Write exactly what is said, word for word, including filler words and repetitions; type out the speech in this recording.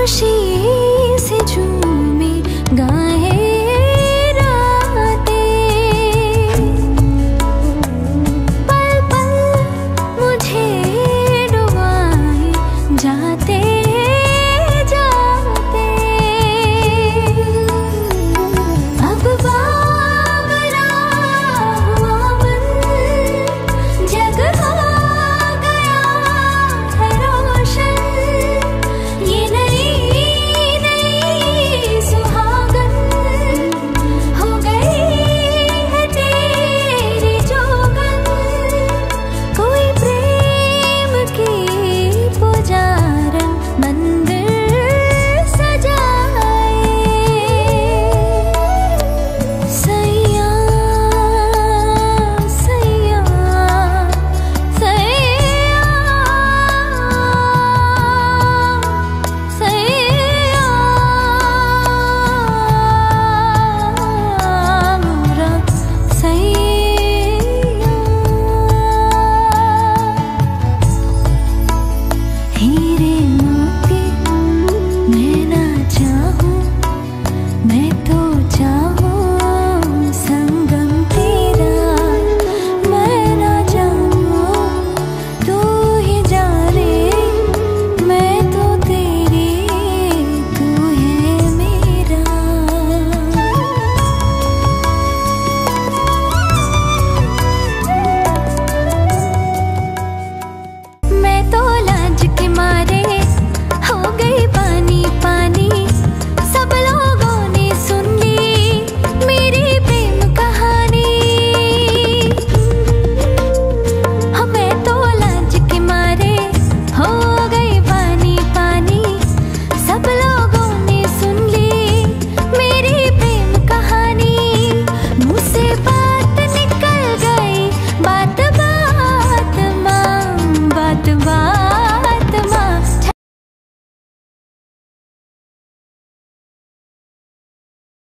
खुशी से झूमे गाए रातें, पल पल मुझे डुबाए जाते जाते। अब बावरा हुआ मन, जग हो गया है रोशन। ये नई नई सुहागन हो गई है तेरी जोगन। कोई प्रेम की पुजारन मंदिर सजाए। सैया सैया सैया सैया मोरा सैया। हीरे मोती मैं